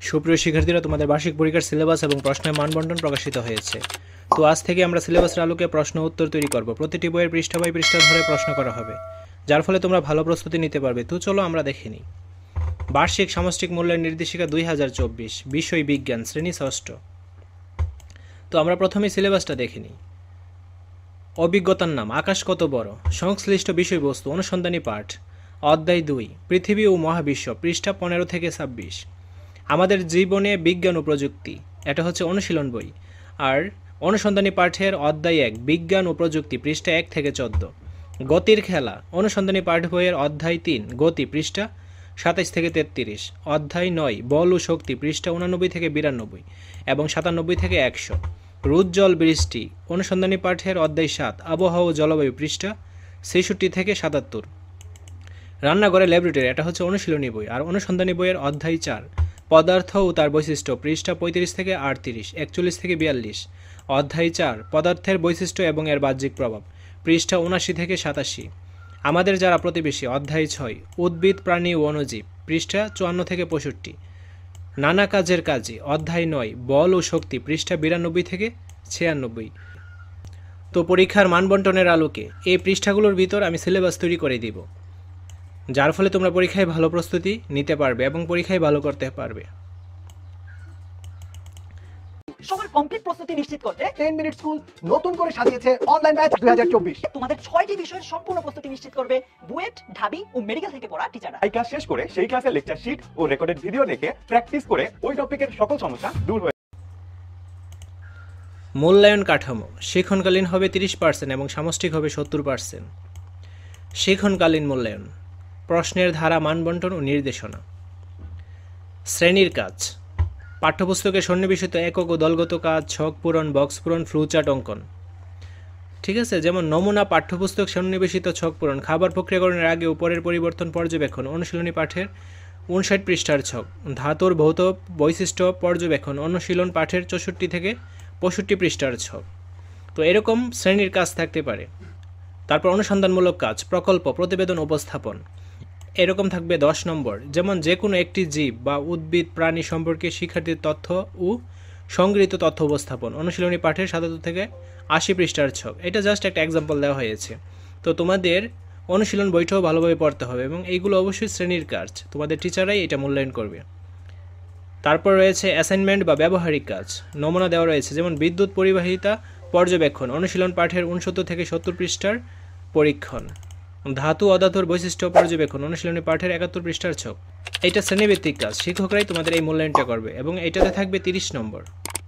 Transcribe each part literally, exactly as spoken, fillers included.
সুপ্রিয় শিক্ষার্থীরা, তোমাদের বার্ষিক পরীক্ষার সিলেবাস এবং প্রশ্নের মান বণ্টন প্রকাশিত হয়েছে। তো আজ থেকে আমরা সিলেবাসের আলোকে প্রশ্ন উত্তর তৈরি করব। প্রতিটি বইয়ের পৃষ্ঠা বাই পৃষ্ঠা ধরে প্রশ্ন করা হবে, যার ফলে তোমরা ভালো প্রস্তুতি নিতে পারবে। তো চলো আমরা দেখে নিই। বার্ষিক সামষ্টিক মূল্যায়ন নির্দেশিকা দুই হাজার চব্বিশ, বিষয় বিজ্ঞান, শ্রেণী ষষ্ঠ। তো আমরা প্রথমে সিলেবাসটা দেখে নিই। অভিজ্ঞতার নাম, আকাশ কত বড়, সংশ্লিষ্ট বিষয়বস্তু, অনুসন্ধানী পাঠ, অধ্যায় দুই, পৃথিবী ও মহাবিশ্ব, পৃষ্ঠা পনেরো থেকে ছাব্বিশ। আমাদের জীবনে বিজ্ঞান ও প্রযুক্তি, এটা হচ্ছে অনুশীলন বই। আর অনুসন্ধানী পাঠের অধ্যায় এক, বিজ্ঞান ও প্রযুক্তি, পৃষ্ঠা এক থেকে চোদ্দ। গতির খেলা, অনুসন্ধানী পাঠ বইয়ের অধ্যায় তিন, গতি, পৃষ্ঠা সাতাইশ থেকে তেত্রিশ। অধ্যায় নয়, বল ও শক্তি, পৃষ্ঠা উনানব্বই থেকে বিরানব্বই এবং সাতানব্বই থেকে একশো। রোদ জল বৃষ্টি, অনুসন্ধানী পাঠের অধ্যায় সাত, আবহাওয়া ও জলবায়ু, পৃষ্ঠা ছেষট্টি থেকে সাতাত্তর। রান্নাঘরে ল্যাবরেটরি, এটা হচ্ছে অনুশীলনী বই। আর অনুসন্ধানী বইয়ের অধ্যায় চার, পদার্থ ও তার বৈশিষ্ট্য, পৃষ্ঠা পঁয়ত্রিশ থেকে আটত্রিশ, একচল্লিশ থেকে বিয়াল্লিশ। অধ্যায় চার, পদার্থের বৈশিষ্ট্য এবং এর বাহ্যিক প্রভাব, পৃষ্ঠা উনাশি থেকে সাতাশি। আমাদের যারা প্রতিবেশী, অধ্যায় ছয়, উদ্ভিদ, প্রাণী ও অণুজীব, পৃষ্ঠা চুয়ান্ন থেকে পঁয়ষট্টি। নানা কাজের কাজে, অধ্যায় নয়, বল ও শক্তি, পৃষ্ঠা বিরানব্বই থেকে ছিয়ানব্বই। তো পরীক্ষার মানবন্টনের আলোকে এই পৃষ্ঠাগুলোর ভিতর আমি সিলেবাস তৈরি করে দিব, যার ফলে তোমরা পরীক্ষায় ভালো প্রস্তুতি নিতে পারবে এবং পরীক্ষায় ভালো করতে পারবে। সবার কমপ্লিট প্রস্তুতি নিশ্চিত করতে টেন মিনিট স্কুল নতুন করে সাজিয়েছে অনলাইন ব্যাচ দুই হাজার চব্বিশ। তোমাদের ছয়টি বিষয়ের সম্পূর্ণ প্রস্তুতি নিশ্চিত করবে বুয়েট, ঢাবি ও মেডিকেল থেকে পড়া টিচাররা। এই ক্লাস শেষ করে সেই ক্লাসের লেকচার শিট ও রেকর্ডেড ভিডিও দেখে প্র্যাকটিস করে ওই টপিকের সকল সমস্যা দূর হয়ে। মূল্যায়ন কাঠামো, শিক্ষণকালীন হবে তিরিশ পার্সেন্ট এবং সামষ্টিক হবে সত্তর পার্সেন্ট। শিক্ষণকালীন মূল্যায়ন, প্রশ্নের ধারা, মানবন্টন ও নির্দেশনা। শ্রেণীর কাজ, পাঠ্যপুস্তকের সন্নিবেশিত একক ও দলগত কাজ, ছক পূরণ, বক্স পূরণ, ফ্লোচার্ট অঙ্কন। ঠিক আছে, যেমন নমুনা, পাঠ্যপুস্তক সন্নিবেশিত ছক পূরণ, খাবার প্রক্রিয়াকরণের আগে উপরের পরিবর্তন পর্যবেক্ষণ, অনুশীলনী পাঠের উনষাট পৃষ্ঠার ছক, ধাতুর ভৌত বৈশিষ্ট্য পর্যবেক্ষণ, অনুশীলন পাঠের চৌষট্টি থেকে পঁয়ষট্টি পৃষ্ঠার ছক। তো এরকম শ্রেণীর কাজ থাকতে পারে। তারপর অনুসন্ধানমূলক কাজ, প্রকল্প, প্রতিবেদন, উপস্থাপন, এরকম থাকবে দশ নম্বর। যেমন যে কোনো একটি জীব বা উদ্ভিদ, প্রাণী সম্পর্কে শিক্ষার্থীর তথ্য ও সংগৃহীত তথ্য উপস্থাপন, অনুশীলনী পাঠের সাতাত্তর থেকে আশি পৃষ্ঠার ছক। এটা জাস্ট একটা এক্সাম্পল দেওয়া হয়েছে। তো তোমাদের অনুশীলন বইটাও ভালোভাবে পড়তে হবে এবং এইগুলো অবশ্যই শ্রেণীর কাজ, তোমাদের টিচাররাই এটা মূল্যায়ন করবে। তারপর রয়েছে অ্যাসাইনমেন্ট বা ব্যবহারিক কাজ, নমুনা দেওয়া রয়েছে, যেমন বিদ্যুৎ পরিবাহিতা পর্যবেক্ষণ, অনুশীলন পাঠের উনসত্তর থেকে সত্তর পৃষ্ঠার পরীক্ষণ, ধাতু অধাতুর বৈশিষ্ট্য পর্যবেক্ষণ, অনুশীলনী পাঠের একাত্তর পৃষ্ঠার ছক। এইটা শ্রেণীভিত্তিক কাজ, শিক্ষকরাই তোমাদের এই মূল্যায়নটা করবে এবং এটাতে থাকবে তিরিশ নম্বর।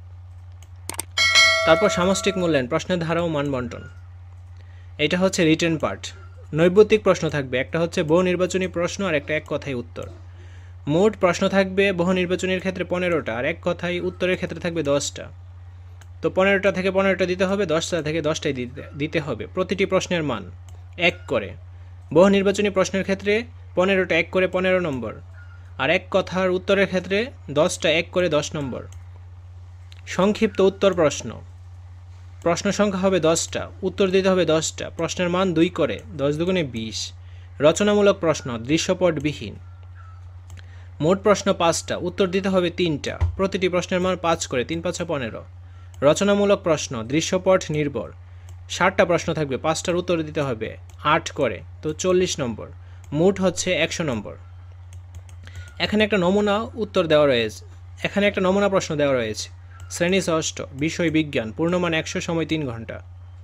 তারপর সামষ্টিক মূল্যায়ন, প্রশ্নের ধারা ও মানবন্টন, এটা হচ্ছে রিটেন পার্ট। নৈর্ব্যক্তিক প্রশ্ন থাকবে, একটা হচ্ছে বহু নির্বাচনী প্রশ্ন আর একটা এক কথায় উত্তর। মোট প্রশ্ন থাকবে বহু নির্বাচনের ক্ষেত্রে পনেরোটা আর এক কথায় উত্তরের ক্ষেত্রে থাকবে দশটা। তো পনেরোটা থেকে পনেরোটা দিতে হবে, দশটা থেকে দশটাই দিতে দিতে হবে। প্রতিটি প্রশ্নের মান এক করে। বহু নির্বাচনী প্রশ্নের ক্ষেত্রে পনেরোটা এক করে পনেরো নম্বর, আর এক কথার উত্তরের ক্ষেত্রে দশটা এক করে দশ নম্বর। সংক্ষিপ্ত উত্তর প্রশ্ন, প্রশ্ন সংখ্যা হবে দশটা, উত্তর দিতে হবে দশটা, প্রশ্নের মান দুই করে, দশ দুগুণে বিশ। রচনামূলক প্রশ্ন, দৃশ্যপটবিহীন। মোট প্রশ্ন পাঁচটা, উত্তর দিতে হবে তিনটা, প্রতিটি প্রশ্নের মান পাঁচ করে, তিন পাঁচা পনেরো। রচনামূলক প্রশ্ন, দৃশ্যপট নির্ভর। ষাটটা প্রশ্ন থাকবে, পাঁচটার উত্তর দিতে হবে আট করে, তো চল্লিশ নম্বর। মোট হচ্ছে একশো নম্বর। এখানে একটা নমুনা উত্তর দেওয়া রয়েছে, এখানে একটা নমুনা প্রশ্ন দেওয়া রয়েছে। শ্রেণী ষষ্ঠ, বিষয় বিজ্ঞান, পূর্ণমান একশো, সময় তিন ঘন্টা।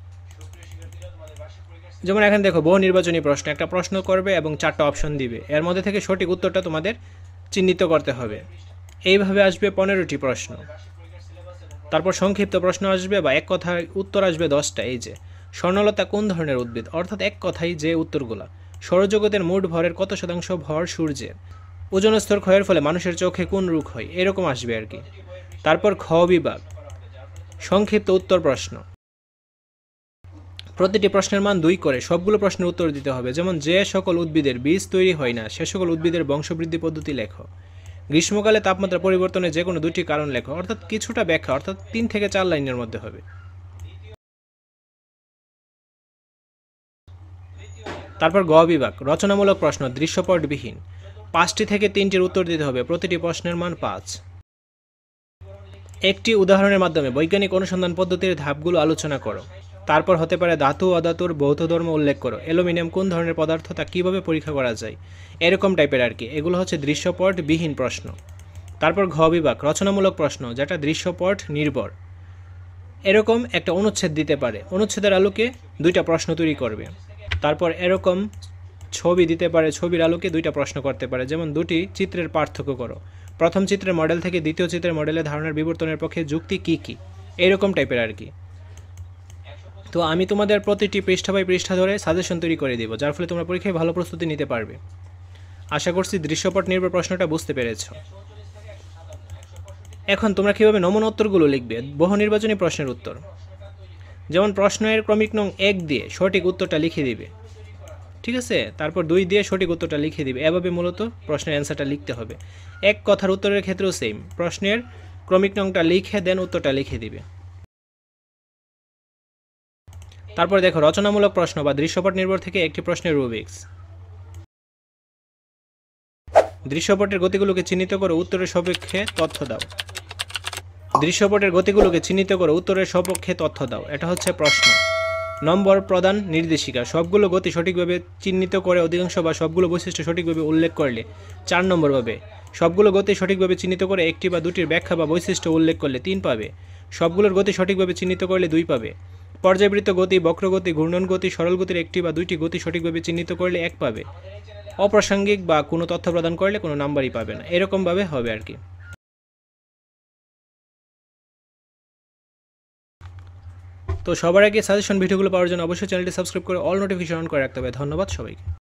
যেমন এখানে দেখো, বহু নির্বাচনী প্রশ্ন, একটা প্রশ্ন করবে এবং চারটা অপশন দিবে, এর মধ্যে থেকে সঠিক উত্তরটা তোমাদের চিহ্নিত করতে হবে। এইভাবে আসবে পনেরোটি প্রশ্ন। তারপর সংক্ষিপ্ত প্রশ্ন আসবে বা এক কথায় উত্তর আসবে দশটা। এই যে স্বর্ণলতা কোন ধরনের উদ্ভিদ, অর্থাৎ এক কথায় যে উত্তরগুলা। সৌরজগতের মোট ভরের কত শতাংশ ভর সূর্যের, ওজন স্তর ক্ষয়ের ফলে মানুষের চোখে কোন রোগ হয়, এরকম আসবে আর কি। তারপর খ বিভাগ, সংক্ষিপ্ত উত্তর প্রশ্ন, প্রতিটি প্রশ্নের মান দুই করে, সবগুলো প্রশ্নের উত্তর দিতে হবে। যেমন যে সকল উদ্ভিদের বীজ তৈরি হয় না সে সকল উদ্ভিদের বংশবৃদ্ধি পদ্ধতি লেখো। গ্রীষ্মকালে তাপমাত্রা পরিবর্তনের যে কোনো দুটি কারণ লেখো, অর্থাৎ কিছুটা ব্যাখ্যা, অর্থাৎ তিন থেকে চার লাইনের মধ্যে হবে। তারপর গ বিভাগ, রচনামূলক প্রশ্ন, দৃশ্যপটবিহীন। পাঁচটি থেকে তিনটির উত্তর দিতে হবে, প্রতিটি প্রশ্নের মান পাঁচ। একটি উদাহরণের মাধ্যমে বৈজ্ঞানিক অনুসন্ধান পদ্ধতির ধাপগুলো আলোচনা করো। তারপর হতে পারে ধাতু অধাতুর ভৌত ধর্ম উল্লেখ করো। অ্যালুমিনিয়াম কোন ধরনের পদার্থ, তা কীভাবে পরীক্ষা করা যায়, এরকম টাইপের আর কি। এগুলো হচ্ছে দৃশ্যপটবিহীন প্রশ্ন। তারপর ঘ বিভাগ রচনামূলক প্রশ্ন, যেটা দৃশ্যপট নির্ভর। এরকম একটা অনুচ্ছেদ দিতে পারে, অনুচ্ছেদের আলোকে দুইটা প্রশ্ন তৈরি করবে। তারপর এরকম ছবি দিতে পারে, ছবির আলোকে দুইটা প্রশ্ন করতে পারে, যেমন দুটি চিত্রের পার্থক্য করো। প্রথম চিত্রের মডেল থেকে দ্বিতীয় চিত্রের মডেলের ধারণার বিবর্তনের পক্ষে যুক্তি কী কী, এরকম টাইপের আর কি। তো আমি তোমাদের প্রতিটি পৃষ্ঠা বাই পৃষ্ঠা ধরে সাজেশন তৈরি করে দিব, যার ফলে তোমরা পরীক্ষায় ভালো প্রস্তুতি নিতে পারবে। আশা করছি দৃশ্যপট নির্ভর প্রশ্নটা বুঝতে পেরেছ। এখন তোমরা কীভাবে নমুনা উত্তরগুলো লিখবে, বহু নির্বাচনী প্রশ্নের উত্তর। যেমন প্রশ্নের ক্রমিক নং এক দিয়ে সঠিক উত্তরটা লিখে দিবে, ঠিক আছে। তারপর দুই দিয়ে সঠিক উত্তরটা লিখে দিবে। এভাবে মূলত প্রশ্নের অ্যান্সারটা লিখতে হবে। এক কথার উত্তরের ক্ষেত্রেও সেম, প্রশ্নের ক্রমিক নংটা লিখে দেন উত্তরটা লিখে দিবে। তারপর দেখো রচনামূলক প্রশ্ন বা দৃশ্যপট নির্ভর থেকে একটি প্রশ্নের রুবিক্স। দৃশ্যপটের গতিগুলোকে চিহ্নিত করে উত্তরের সপক্ষে তথ্য দাও। দৃশ্যপটের গতিগুলোকে চিহ্নিত করে উত্তরের সপক্ষে তথ্য দাও, এটা হচ্ছে প্রশ্ন। নম্বর প্রদান নির্দেশিকা, সবগুলো গতি সঠিকভাবে চিহ্নিত করে অধিকাংশ বা সবগুলো বৈশিষ্ট্য সঠিকভাবে উল্লেখ করলে চার নম্বর পাবে। সবগুলো গতি সঠিকভাবে চিহ্নিত করে একটি বা দুটির ব্যাখ্যা বা বৈশিষ্ট্য উল্লেখ করলে তিন পাবে। সবগুলোর গতি সঠিকভাবে চিহ্নিত করলে দুই পাবে। পর্যায়বৃত্ত গতি, বক্রগতি, ঘূর্ণন গতি, সরল গতির একটি বা দুইটি গতি সঠিকভাবে চিহ্নিত করলে এক পাবে। অপ্রাসঙ্গিক বা কোনো তথ্য প্রদান করলে কোনো নাম্বারই পাবে না। এরকমভাবে হবে আর কি। তো সবার আগে সাজেশন ভিডিওগুলো পাওয়ার জন্য অবশ্যই চ্যানেলটি সাবস্ক্রাইব করে অল নোটিফিকেশন অন করে রাখতে হবে। ধন্যবাদ সবাইকে।